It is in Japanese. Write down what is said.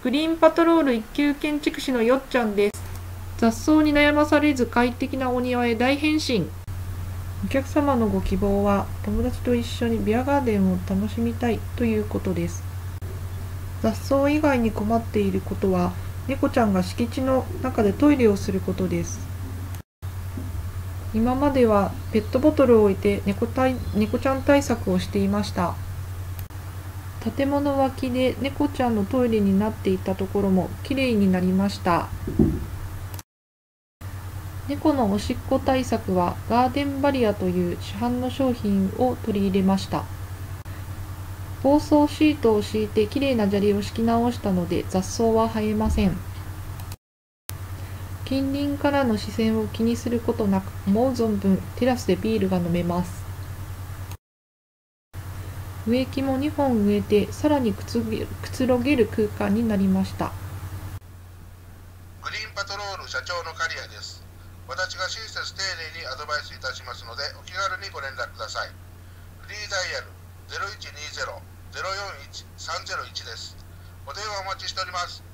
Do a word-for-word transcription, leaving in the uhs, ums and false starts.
グリーンパトロール一級建築士のよっちゃんです。雑草に悩まされず快適なお庭へ大変身。お客様のご希望は友達と一緒にビアガーデンを楽しみたいということです。雑草以外に困っていることは猫ちゃんが敷地の中でトイレをすることです。今まではペットボトルを置いて 猫, たい猫ちゃん対策をしていました。建物脇で猫ちゃんのトイレになっていたところもきれいになりました。猫のおしっこ対策はガーデンバリアという市販の商品を取り入れました。防草シートを敷いてきれいな砂利を敷き直したので雑草は生えません。近隣からの視線を気にすることなく思う存分テラスでビールが飲めます。植木もにほん植えてさらにくつろげる空間になりました。 グリーンパトロール社長の刈谷です。私が親切丁寧にアドバイスいたしますのでお気軽にご連絡ください。フリーダイヤル ゼロいちにゼロ ゼロよんいち さんゼロいち です。お電話お待ちしております。